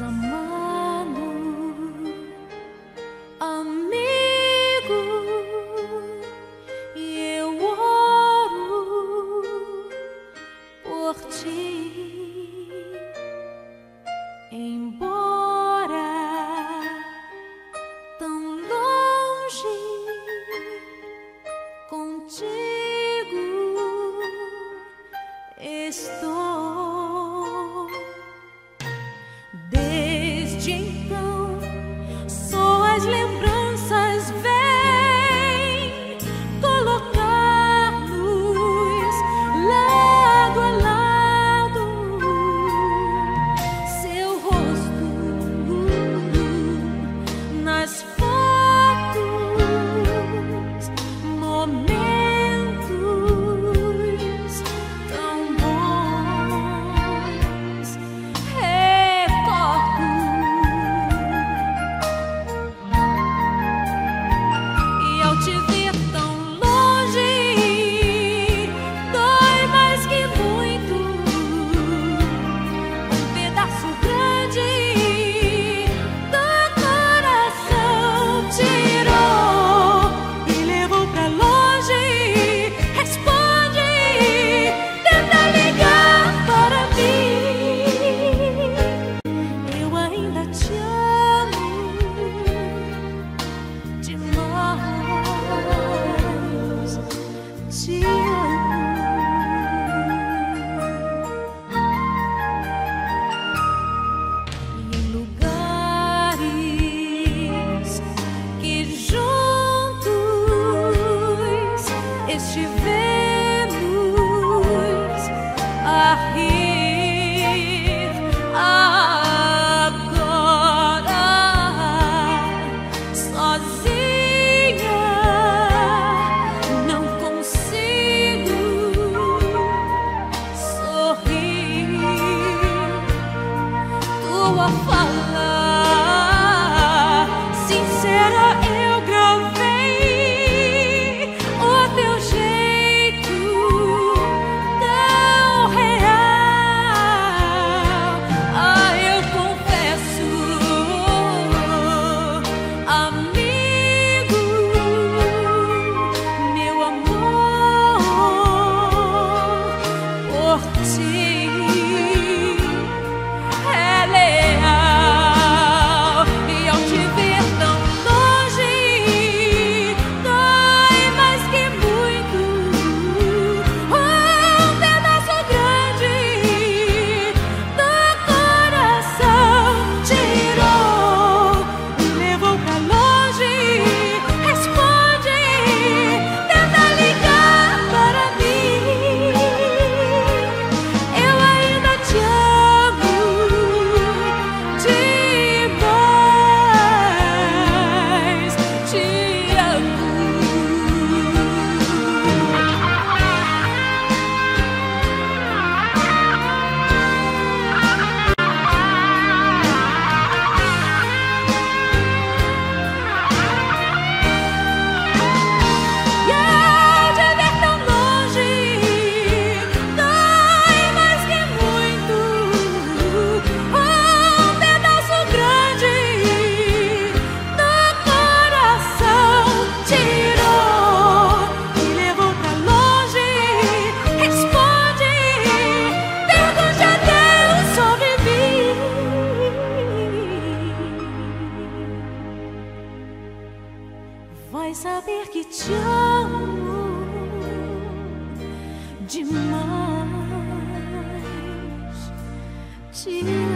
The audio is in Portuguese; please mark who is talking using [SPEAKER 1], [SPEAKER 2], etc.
[SPEAKER 1] amado, amigo, e eu oro por ti, embora tão longe, contigo estou. Desde então, só as lembranças vêm colocar-nos lado a lado. Seu rosto nas fotos, momentos tão bons. Te ver tão longe dói mais que muito. Um pedaço grande do coração tirou e levou pra longe. Responde, tenta ligar para mim. Eu ainda te amo demais. Te amo. E em lugares que juntos estivemos a rir, agora sozinha não consigo sorrir. Tua fala sincera eu gravei, o teu jeito tão real. Ah, eu confesso, amigo, meu amor por ti é leal. E ao te ver tão longe dói mais que muito. Um pedaço grande do coração tirou e levou pra longe. Responde, tenta ligar para mim. Eu ainda te amo demais. Te amo. E ao te ver tão longe dói mais que muito. Um pedaço grande do coração tirou e levou pra longe. Responde, pergunte a Deus sobre mim. Vai saber que te amo demais. Te amo.